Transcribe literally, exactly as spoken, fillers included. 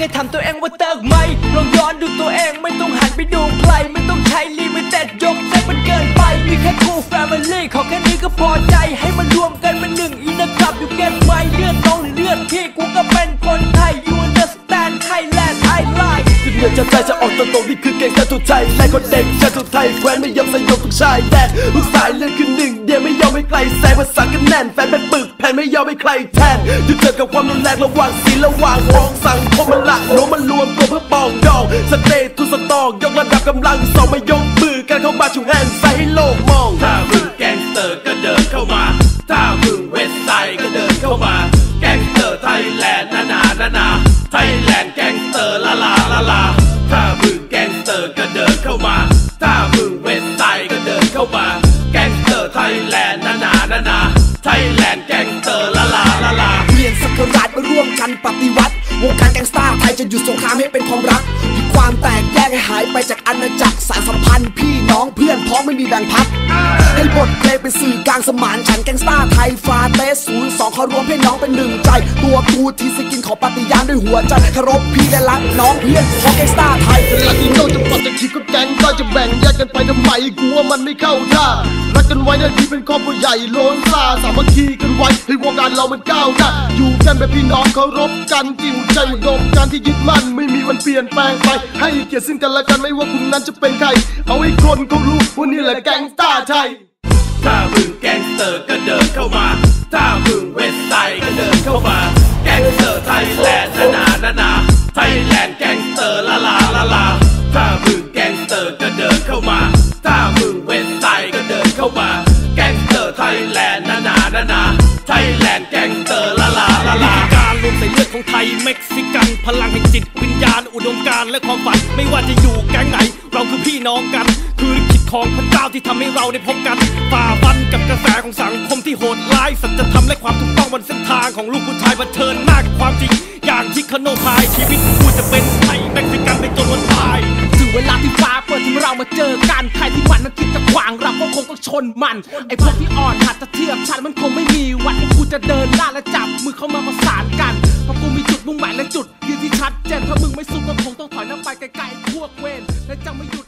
เคยทำตัวเองว่าเติร์กไหมลองย้อนดูตัวเองไม่ต้องหันไปดูใครไม่ต้องใช้ลิมิเต็ดยกเซตมันเกินไปมีแค่กูแฟมิลี่ขอแค่นี้ก็พอใจให้มันรวมกันเป็นหนึ่งอินนะครับอยู่เก็ตไหมเลือดน้องหรือเลือดพี่กูก็เป็นคนไทย You understand Thailand I like จุดเดือดจะใจจะออกตัวตรงนี่คือเก่งชาติไทยและคนเด็กชาติไทยแคว้นไม่ยอมสยบทุกชายแดนลูกสายเลือดคือหนึ่งเดียวไม่ยอมให้ใครแซงภาษากันแน่นแฟนเป็นปึกแผ่นไม่ยอมให้ใครแทนจุดเจอกับความรุนแรงระหว่างศีลระหว่างมองสังคมมันหลักโน้มมันรวมตัวเพื่อปองดองสเตตุสตองยกระดับกำลังสองมายกมือกันเข้ามาชูแฮนด์ใส่ให้โลกมองถ้ามึงแกงสเตอร์ก็เดินเข้ามาถ้ามึงเวสไซด์ก็เดินเข้ามาแกงสเตอร์ไทยแลนด์นานานานาไทยแลนด์แกงสเตอร์ลาลาลาลาถ้ามึงแกงสเตอร์ก็เดินเข้ามาถ้ามึงเวสไซด์ก็เดินเข้ามาแกงสเตอร์ไทยแลนด์นานานานาไทยแลนด์แกงสเตอร์ลาลาลาลาเปลี่ยนศักราชมาร่วมกันปฏิวัติวงการแก๊งสตาร์ไทยจะหยุดสงครามให้เป็นความรักหยุดความแตกแยกให้หายไปจากอาณาจักรสารสัมพันธ์พี่น้องเพื่อนพ้องไม่มีแบ่งพักให้บทเพลงเป็นสื่อกลางสมานฉันแก๊งสตาร์ไทยฟาเตสศูนย์สองเขารวมให้น้องเป็นหนึ่งใจตัวกูทีสกินขอปฏิญาณด้วยหัวใจเคารพพี่และรักน้องเพื่อนพ้องแก๊งสตาร์ไทยรักที่โน้จะปัดจะคิดก็แก๊งก็จะแบ่งแยกกันไปทำไมกูว่ามันไม่เข้าท่ารักกันไว้นะที่เป็นครอบครัวใหญ่โลนซ่าสามัคคีกันไว้ให้วงการเรามันก้าวหน้าอยู่กันแบบพี่น้องเคารพกันจิ้วใจอุดมการที่ยึดมั่นไม่มีวันเปลี่ยนแปลงไปให้เกียรติซึ่งกันและกันไม่ว่าคุณนั้นจะเป็นใครเอาให้คนเขารู้ว่านี่แหละแก๊งสตาร์ไทยถ้ามึงแก๊งสเตอร์ก็เดินเข้ามาถ้ามึงเวสไซด์ก็เดินเข้ามาแก๊งสเตอร์ไทยแลนด์นานานานาไทยแลนด์แก๊งสเตอร์ลาลาลาลาถ้ามึงแก๊งสเตอร์ก็เดินเข้ามาถ้ามึงเวสไซด์ก็เดินเข้ามาแก๊งสเตอร์ไทยแลนด์นานานานาไทยแลนด์แก๊งสเตอร์ลาลาลาลาการรวมสายเลือดของไทยเม็กซิกันพลังแห่งจิตวิญญาณอุดมการณ์และความฝันไม่ว่าจะอยู่แก๊งไหนเราคือพี่น้องกันคือลิขิตของพระเจ้าที่ทำให้เราได้พบกันฝ่าฟันกับกระแสของสังคมที่โหดร้ายสัจธรรมและความถูกต้องบนเส้นทางของลูกผู้ชายเผชิญหน้ากับความจริงอย่างที่คโนพายชีวิตกูจะเป็นไทยเม็กซิกันไปจนวันตายถึงเวลาที่ฟ้าเปิดที่เรามาเจอกันใครที่มันนั้นคิดจะขวางเราก็คงต้องชนมันไอ้พวกที่อ่อนหัดจะเทียบฉันมันคงไม่มีวันที่กูจะเดินหน้าและจับมือเข้ามาประสานกันเพราะกูมีจุดมุ่งหมายและจุดยืนที่ชัดเจนถ้ามึงไม่สู้ก็คงต้องถอยหน้าไปไกลๆพวกเวรและจะไม่หยุด